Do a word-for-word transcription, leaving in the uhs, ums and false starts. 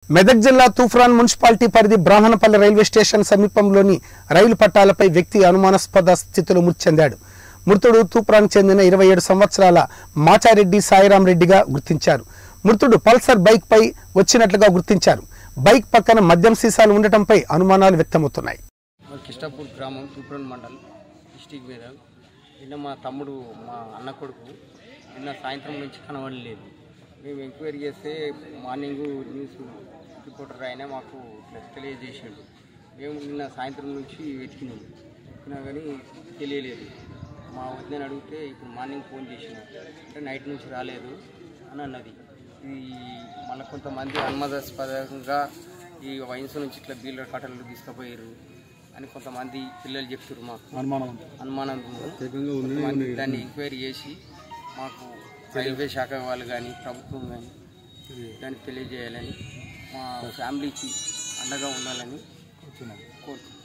మెదక్ జిల్లా తూఫ్రాన్ మున్సిపాలిటీ పరిధి Brahmanapalli railway station సమీపంలోని రైలు పట్టాలపై వ్యక్తి అనుమానాస్పద స్థితిలో మృతి చెందాడు. మృతుడు తూఫ్రాన్ చెందిన ఇరవై ఏడు సంవత్సరాల మాచారెడ్డి సాయిరాం రెడ్డిగా గుర్తించారు. మృతుడు పల్సర్ బైక్ పై వచ్చినట్లుగా గుర్తించారు. బైక్ పక్కన మద్యం సీసాలు ఉండటంపై అనుమానాలు వ్యక్తమవుతున్నాయి. కిష్టపూర్ గ్రామం తూప్రాన్ మండల్ డిస్టిక్ మీద నిన్న మా తమ్ముడు మా అన్న కొడుకు నిన్న సాయంత్రం నుంచి కనబడలేదు. మేము ఎంక్వైరీ చేస్తే మార్నింగ్ న్యూస్ రిపోర్టర్ అయినా మాకు తెలియజేసాడు. మేము నిన్న సాయంత్రం నుంచి వెతికినాము, వెతికినా కానీ తెలియలేదు. మా వద్దని అడిగితే ఇప్పుడు మార్నింగ్ ఫోన్ చేసిన అంటే నైట్ నుంచి రాలేదు అని అన్నది. ఇది మళ్ళీ కొంతమంది అనుమానాస్పదంగా ఈ వయసు నుంచి ఇట్లా బీళ్ళ కట్టలు తీసుకుపోయారు అని కొంతమంది పిల్లలు చెప్తారు. మాకు అనుమానం అనుమానం దాన్ని ఎంక్వైరీ చేసి మాకు రైల్వే శాఖ వాళ్ళు కానీ ప్రభుత్వం కానీ దాన్ని తెలియజేయాలని మా ఫ్యామిలీకి అండగా ఉండాలని కోరుతున్నాం.